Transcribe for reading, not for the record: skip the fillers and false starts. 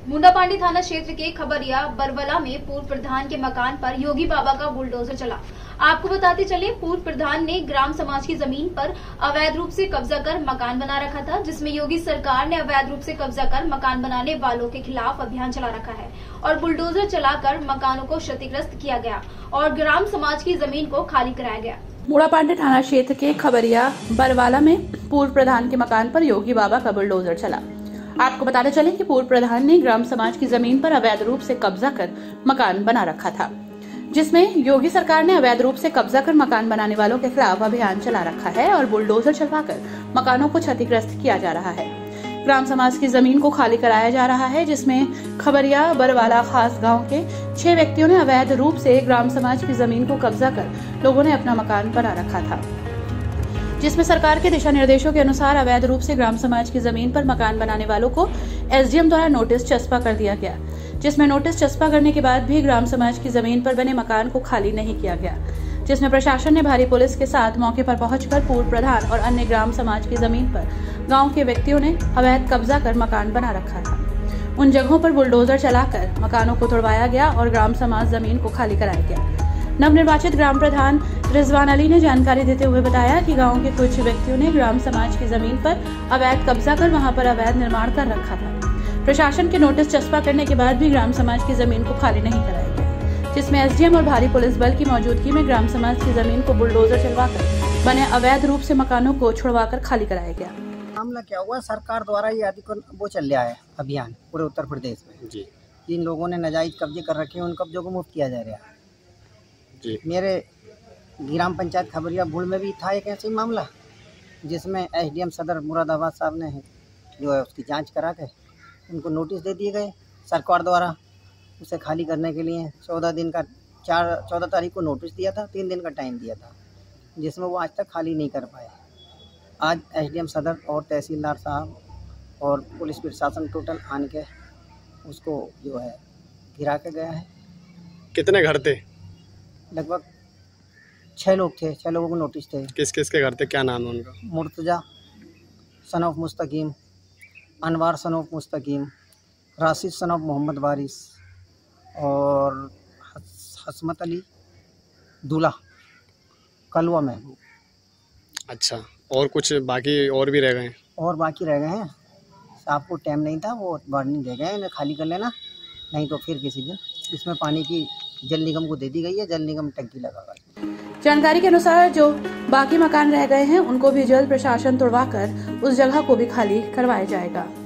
मुंडापांडी थाना क्षेत्र के खबरिया बरवला में पूर्व प्रधान के मकान पर योगी बाबा का बुलडोजर चला। आपको बताते चले, पूर्व प्रधान ने ग्राम समाज की जमीन पर अवैध रूप से कब्जा कर मकान बना रखा था, जिसमें योगी सरकार ने अवैध रूप से कब्जा कर मकान बनाने वालों के खिलाफ अभियान चला रखा है और बुलडोजर चलाकर मकानों को क्षतिग्रस्त किया गया और ग्राम समाज की जमीन को खाली कराया गया। मुंडापांडी थाना क्षेत्र के खबरिया बरवाला में पूर्व प्रधान के मकान पर योगी बाबा का बुलडोजर चला। आपको बताते चलें कि पूर्व प्रधान ने ग्राम समाज की जमीन पर अवैध रूप से कब्जा कर मकान बना रखा था, जिसमें योगी सरकार ने अवैध रूप से कब्जा कर मकान बनाने वालों के खिलाफ अभियान चला रखा है और बुलडोजर चलवाकर मकानों को क्षतिग्रस्त किया जा रहा है। ग्राम समाज की जमीन को खाली कराया जा रहा है, जिसमें खबरिया बरवाला खास गांव के 6 व्यक्तियों ने अवैध रूप से ग्राम समाज की जमीन को कब्जा कर लोगों ने अपना मकान बना रखा था, जिसमें सरकार के दिशा निर्देशों के अनुसार अवैध रूप से ग्राम समाज की जमीन पर मकान बनाने वालों को एसडीएम द्वारा नोटिस चस्पा कर दिया गया, जिसमें नोटिस चस्पा करने के बाद भी ग्राम समाज की जमीन पर बने मकान को खाली नहीं किया गया, जिसमें प्रशासन ने भारी पुलिस के साथ मौके पर पहुंचकर पूर्व प्रधान और अन्य ग्राम समाज की जमीन पर गांव के व्यक्तियों ने अवैध कब्जा कर मकान बना रखा था। उन जगहों पर बुलडोजर चलाकर मकानों को तोड़वाया गया और ग्राम समाज जमीन को खाली कराया गया। नवनिर्वाचित ग्राम प्रधान रिजवान अली ने जानकारी देते हुए बताया कि गांव के कुछ व्यक्तियों ने ग्राम समाज की जमीन पर अवैध कब्जा कर वहां पर अवैध निर्माण कर रखा था। प्रशासन के नोटिस चस्पा करने के बाद भी ग्राम समाज की जमीन को खाली नहीं कराया गया, जिसमें एसडीएम और भारी पुलिस बल की मौजूदगी में ग्राम समाज की जमीन को बुलडोजर चलवाकर बने अवैध रूप से मकानों को छुड़वाकर खाली कराया गया। मामला क्या हुआ, सरकार द्वारा ये वो चल रहा है अभियान पूरे उत्तर प्रदेश में जी। जिन लोगों ने नाजायज कब्जे कर रखे हैं उन कब्जों को मुक्त किया जा रहा है जी। मेरे ग्राम पंचायत खबरिया भूल में भी था एक ऐसा ही मामला, जिसमें एसडीएम सदर मुरादाबाद साहब ने जो है उसकी जांच करा के उनको नोटिस दे दिए गए सरकार द्वारा उसे खाली करने के लिए। 14 तारीख को नोटिस दिया था, 3 दिन का टाइम दिया था, जिसमें वो आज तक खाली नहीं कर पाए। आज एसडीएम सदर और तहसीलदार साहब और पुलिस प्रशासन टोटल आन के उसको जो है गिरा के गया है। कितने घर थे? लगभग 6 लोग थे, 6 लोगों को नोटिस थे। किस किस के घर थे, क्या नाम है उनका? मुर्तजा सन of Mustakim, Anwar son of Mustaqeem, Rashid son of Mohammad Waris और हसमत अली दूल्हा कलवा महबूब। अच्छा, और कुछ बाकी और भी रह गए हैं? और बाकी रह गए हैं, साहब को टाइम नहीं था, वो वार्निंग दे गए इन्हें खाली कर लेना, नहीं तो फिर किसी दिन। इसमें पानी की जल निगम को दे दी गई है, जल निगम टंकी लगा। जानकारी के अनुसार जो बाकी मकान रह गए हैं उनको भी जल्द प्रशासन तोड़वाकर उस जगह को भी खाली करवाया जाएगा।